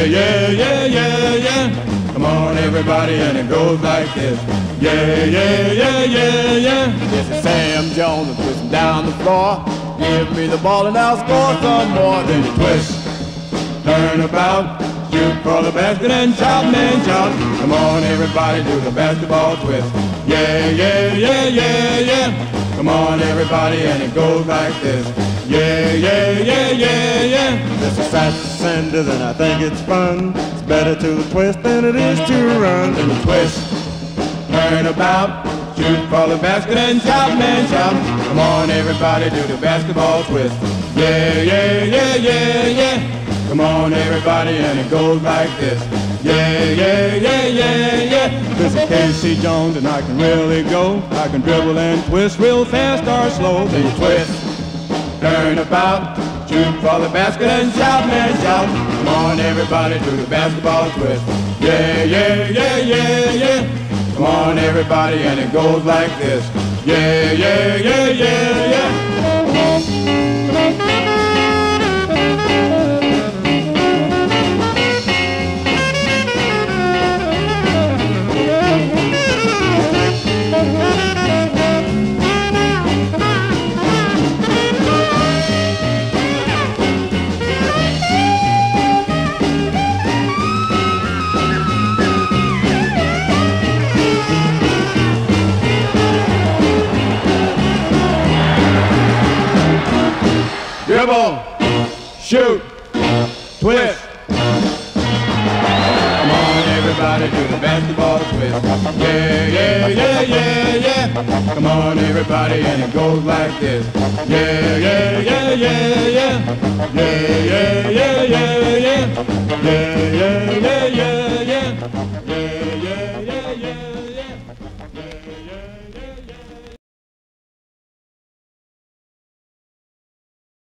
yeah, yeah, yeah, yeah. Come on, everybody, and it goes like this. Yeah, yeah, yeah, yeah, yeah. This is Sam Jones and twisting down the floor. Give me the ball and I'll score some more. Then you twist, turn about, shoot for the basket and shout, man, shout. Come on, everybody, do the basketball twist. Yeah, yeah, yeah, yeah, yeah. Come on, everybody, and it goes like this. Yeah, yeah, yeah, yeah, yeah. This is Satchel Sanders and I think it's fun. It's better to twist than it is to run. Then you twist, turn about, shoot for the basket and shout, man, shout. Come on, everybody, do the basketball twist. Yeah, yeah, yeah, yeah, yeah. Come on, everybody, and it goes like this. Yeah, yeah, yeah, yeah, yeah. This is Casey Jones and I can really go. I can dribble and twist real fast or slow. Then you twist, turn about, shoot for the basket and shout, man, shout. Come on, everybody, do the basketball twist. Yeah, yeah, yeah, yeah, yeah. Come on, everybody, and it goes like this. Yeah, yeah, yeah, yeah, yeah. Dribble, shoot, twist. Come on, everybody, do the basketball twist. Yeah, yeah, yeah, yeah, yeah. Come on, everybody, and it goes like this. Yeah, yeah, yeah, yeah, yeah. Yeah, yeah.